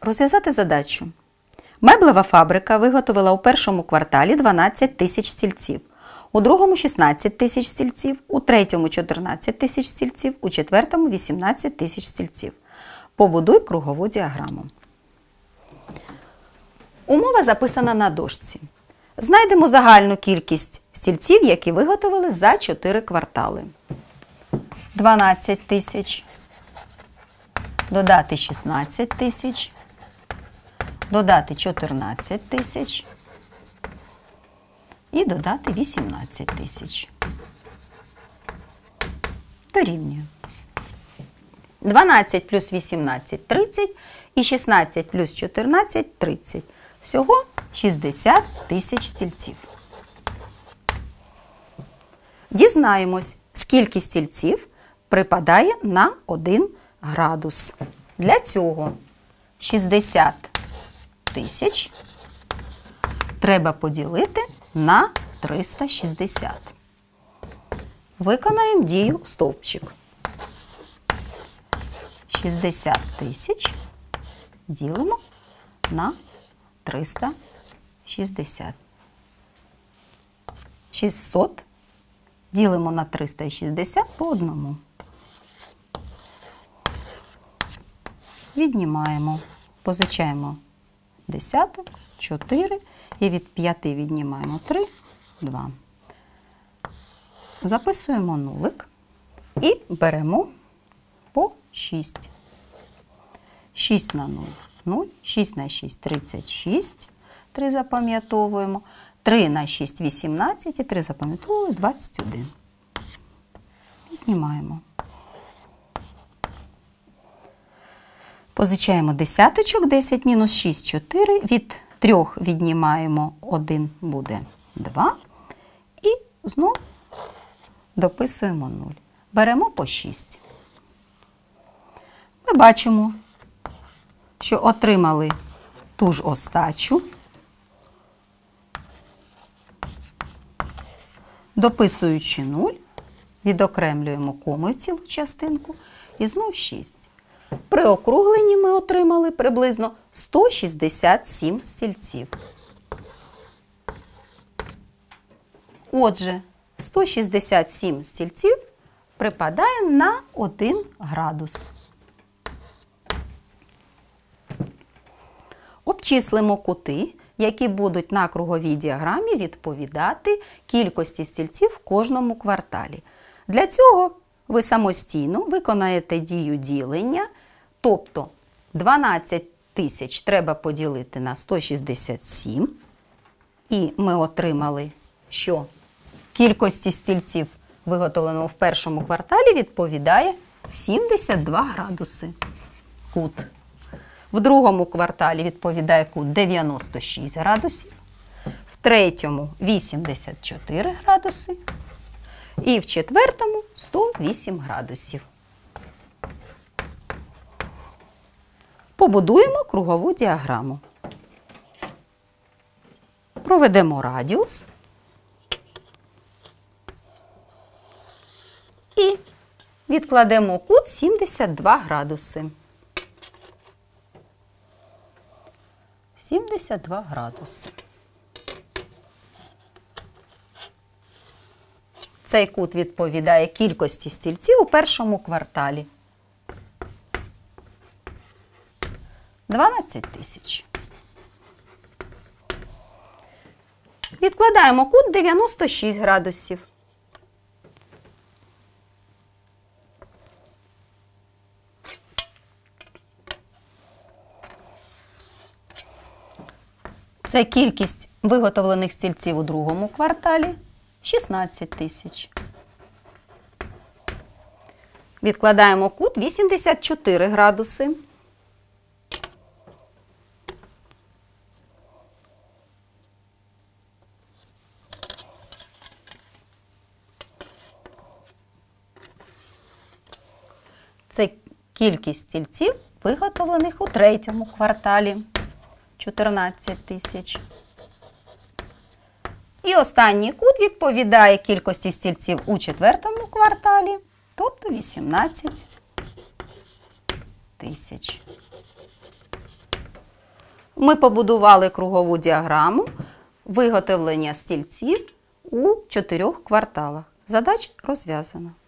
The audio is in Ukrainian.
Розв'язати задачу. Меблева фабрика виготовила у першому кварталі 12 тисяч стільців, у другому – 16 тисяч стільців, у третьому – 14 тисяч стільців, у четвертому – 18 тисяч стільців. Побудуй кругову діаграму. Умова записана на дошці. Знайдемо загальну кількість стільців, які виготовили за 4 квартали. 12 тисяч, додати 16 тисяч, додати 14 тисяч і додати 18 тисяч. Дорівнює. 12 плюс 18 – 30 і 16 плюс 14 – 30. Всього 60 тисяч стільців. Дізнаємось, скільки стільців припадає на 1 градус. Для цього 60 тисяч треба поділити на 360. Виконаємо дію в стовпчик. 60 тисяч ділимо на 360. 600 ділимо на 360 по одному. Віднімаємо, позичаємо десяток, 4 і від 5 віднімаємо 3, 2. Записуємо нулик і беремо по 6. 6 на 0 – 0, 6 на 6 – 36, 3 запам'ятовуємо, 3 на 6 – 18 і 3 запам'ятовували – 21. Віднімаємо. Позичаємо десяточок, 10 мінус 6 – 4, від 3 віднімаємо 1, буде 2. І знову дописуємо 0. Беремо по 6. Ми бачимо, що отримали ту ж остачу. Дописуючи 0, відокремлюємо комою цілу частинку і знов 6. При округленні ми отримали приблизно 167 стільців. Отже, 167 стільців припадає на 1 градус. Обчислимо кути, які будуть на круговій діаграмі відповідати кількості стільців в кожному кварталі. Для цього ви самостійно виконаєте дію ділення, тобто 12 тисяч треба поділити на 167. І ми отримали, що кількості стільців, виготовленого в першому кварталі, відповідає 72 градуси. Кут. В другому кварталі відповідає кут 96 градусів, в третьому 84 градуси і в четвертому 108 градусів. Побудуємо кругову діаграму. Проведемо радіус і відкладемо кут 72 градуси. 72 градуси. Цей кут відповідає кількості стільців у першому кварталі. 12 тисяч. Відкладаємо кут 96 градусів. Це кількість виготовлених стільців у другому кварталі – 16 тисяч. Відкладаємо кут 84 градуси. Це кількість стільців, виготовлених у третьому кварталі. 14 тисяч. І останній кут відповідає кількості стільців у четвертому кварталі, тобто 18 тисяч. Ми побудували кругову діаграму виготовлення стільців у 4 кварталах. Задача розв'язана.